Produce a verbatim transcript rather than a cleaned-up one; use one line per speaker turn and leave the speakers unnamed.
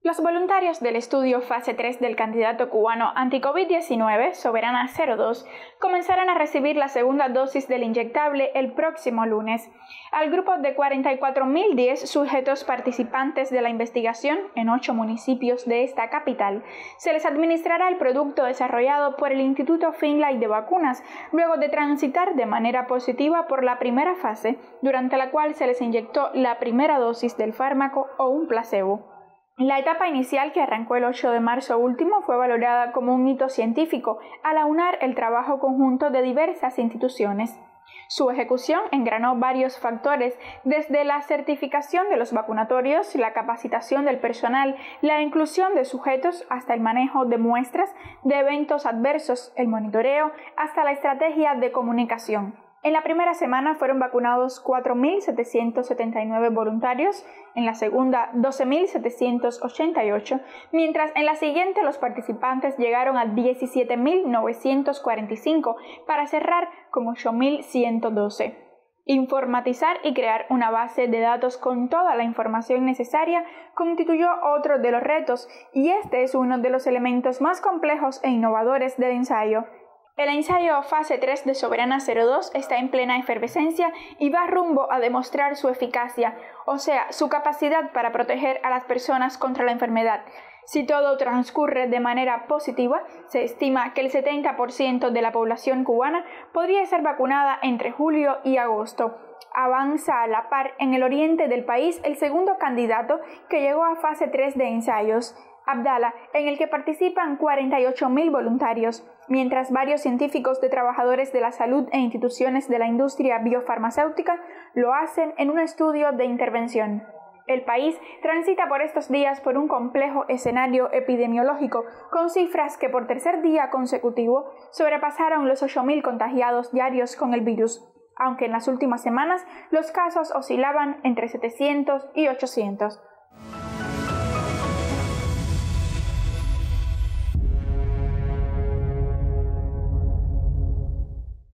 Los voluntarios del estudio fase tres del candidato cubano anti-COVID diecinueve, Soberana cero dos, comenzarán a recibir la segunda dosis del inyectable el próximo lunes. Al grupo de cuarenta y cuatro mil diez sujetos participantes de la investigación en ocho municipios de esta capital, se les administrará el producto desarrollado por el Instituto Finlay de Vacunas, luego de transitar de manera positiva por la primera fase, durante la cual se les inyectó la primera dosis del fármaco o un placebo. La etapa inicial, que arrancó el ocho de marzo último, fue valorada como un hito científico al aunar el trabajo conjunto de diversas instituciones. Su ejecución engranó varios factores, desde la certificación de los vacunatorios, la capacitación del personal, la inclusión de sujetos, hasta el manejo de muestras, de eventos adversos, el monitoreo, hasta la estrategia de comunicación. En la primera semana fueron vacunados cuatro mil setecientos setenta y nueve voluntarios, en la segunda doce mil setecientos ochenta y ocho, mientras en la siguiente los participantes llegaron a diecisiete mil novecientos cuarenta y cinco para cerrar con ocho mil ciento doce. Informatizar y crear una base de datos con toda la información necesaria constituyó otro de los retos, y este es uno de los elementos más complejos e innovadores del ensayo. El ensayo fase tres de Soberana cero dos está en plena efervescencia y va rumbo a demostrar su eficacia, o sea, su capacidad para proteger a las personas contra la enfermedad. Si todo transcurre de manera positiva, se estima que el setenta por ciento de la población cubana podría ser vacunada entre julio y agosto. Avanza a la par en el oriente del país el segundo candidato que llegó a fase tres de ensayos, Abdala, en el que participan cuarenta y ocho mil voluntarios, mientras varios científicos de trabajadores de la salud e instituciones de la industria biofarmacéutica lo hacen en un estudio de intervención. El país transita por estos días por un complejo escenario epidemiológico, con cifras que por tercer día consecutivo sobrepasaron los ocho mil contagiados diarios con el virus, aunque en las últimas semanas los casos oscilaban entre setecientos y ochocientos.